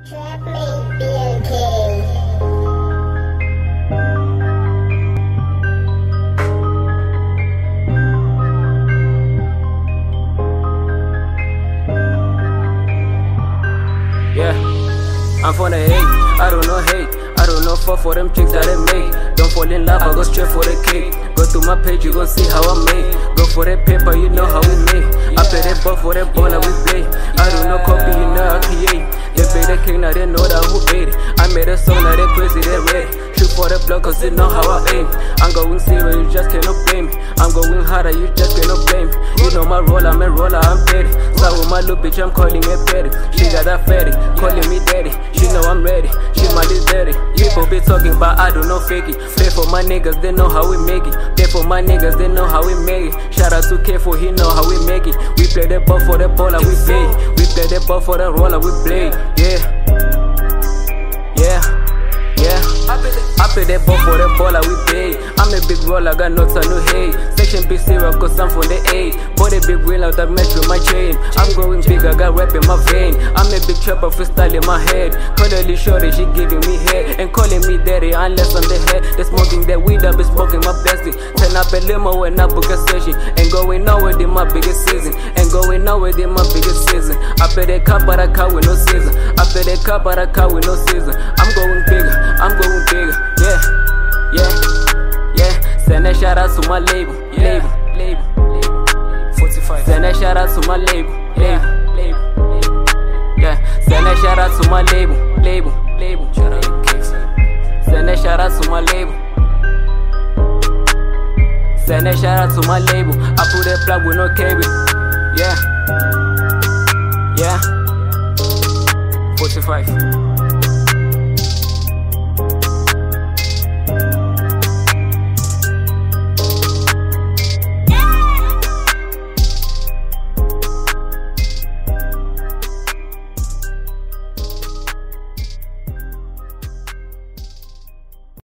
Trap me, BNK. Yeah, I'm from the hate, I don't know hate. I don't know fuck for them chicks that I make. Don't fall in love, I go straight for the cake. Go to my page, you gon' see how I make. Go for that paper, you know how we make. I play that ball for that ball that we play. I don't know copy, you know I create. They play the king, now they know that who ate it. I made a song, now they crazy, they ready. Shoot for the block, cause they know how I aim. I'm going serious, you just cannot blame me. I'm going harder, you just cannot blame me. You know my role, I'm a roller, I'm petty. So with my little bitch, I'm calling it petty. She got that fatty, calling me daddy. She know I'm ready, she my little daddy. People be talking, but I don't know fake it. Play for my niggas, they know how we make it. Play for my niggas, they know how we make it. Shout out to K4, he know how we make it. We play the ball for the baller, we play. We play the ball for the roller, we play. Yeah, yeah, yeah. I play that ball for the baller, we play. I'm a big roller, got no time to hate. Section big serious, cause I'm from the A. Body big wheel out that match with my chain. I'm going big, I got rap in my vein. I'm a big trapper, freestyle in my head. Calling shorty, she giving me head. And calling me daddy, unless I'm the head. They smoking that weed, I be smoking my bestie. Turn up a limo when I book a session. And going nowhere in my biggest season. And going nowhere in my biggest season. I play that car, but I car with no season. I play that car, but I car with no season. I'm going bigger, I'm going bigger. Yeah, yeah, yeah. Send a shout out to my label, label, label, label. 45. Send a shout out to my label, label, label, label. Yeah, send a shout out to my label, label, label. Shout out to Kicks. Send a shout out to my label. Send a shout out to my label. I put a plug with no cable. Yeah, yeah. 45.